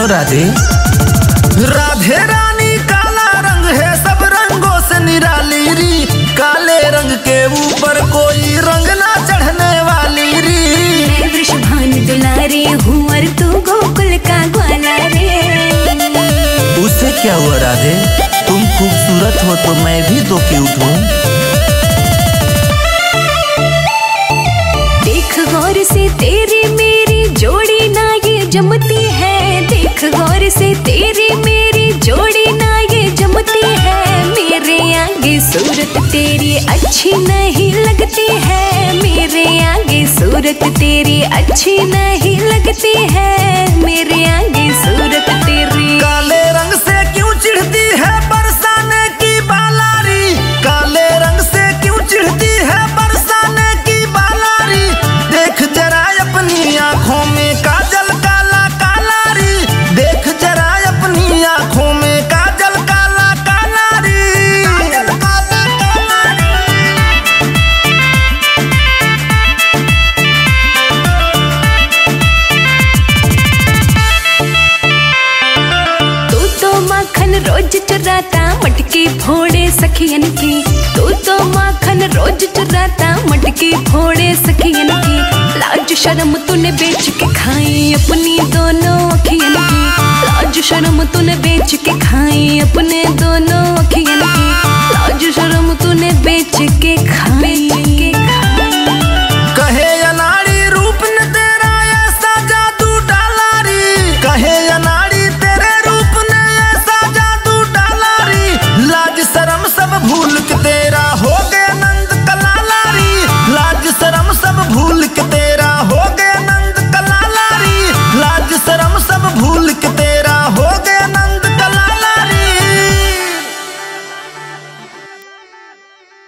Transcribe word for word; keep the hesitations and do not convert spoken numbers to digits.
क्यों राधे? राधे रानी काला रंग है सब रंगों से निराली री, काले रंग के ऊपर कोई रंग ना चढ़ने वाली री। मैं वृषभान दुलारी हूँ और तू गोकुल का ग्वाला रे। उससे क्या हुआ राधे? तुम खूबसूरत हो तो मैं भी तो क्यूट हूँ। देख गौर से तेरी मेरी जोड़ी ना ये जमती है, देख गौर से तेरी मेरी जोड़ी ना ये जमती है। मेरे आगे सूरत तेरी अच्छी नहीं लगती है, मेरे आगे सूरत तेरी अच्छी नहीं लगती है, मेरे आगे सूरत तेरी। काले रंग से क्यों चिढ़ती है बरसाने की बालारी, काले रंग से क्यों चिढ़ती है बरसाने की बालारी। देख जरा अपनी आँखों में काजल काला काला री, देख जरा अपनी आँखों में काजल काला काला री, काजल काला काला री। तू तो माखन रोज चुराता मटकी फोड़े सखियन की, तू तो माखन रोज चुराता मटकी फोड़े सखियन की। लाज शर्म तूने बेच के खाई अपनी दोनों अखियन की, लाज शर्म तूने बेच के खाई अपने दोनों अखियन